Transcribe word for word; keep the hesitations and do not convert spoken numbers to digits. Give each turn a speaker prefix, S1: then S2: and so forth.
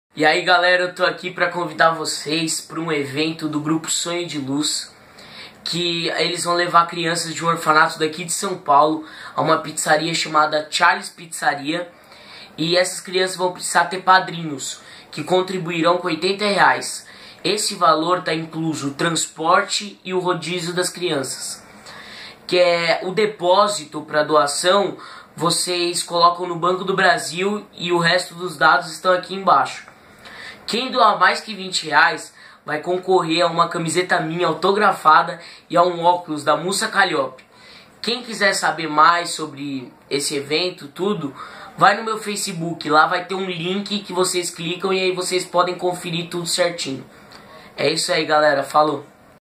S1: E aí galera, eu tô aqui para convidar vocês para um evento do grupo Sonho de Luz, que eles vão levar crianças de um orfanato daqui de São Paulo a uma pizzaria chamada Charles Pizzaria, e essas crianças vão precisar ter padrinhos que contribuirão com oitenta reais. Esse valor está incluso o transporte e o rodízio das crianças, que é o depósito para doação. Vocês colocam no Banco do Brasil e o resto dos dados estão aqui embaixo. Quem doar mais que vinte reais vai concorrer a uma camiseta minha autografada e a um óculos da Mussa Calliope. Quem quiser saber mais sobre esse evento, tudo, vai no meu Facebook, lá vai ter um link que vocês clicam e aí vocês podem conferir tudo certinho. É isso aí galera, falou!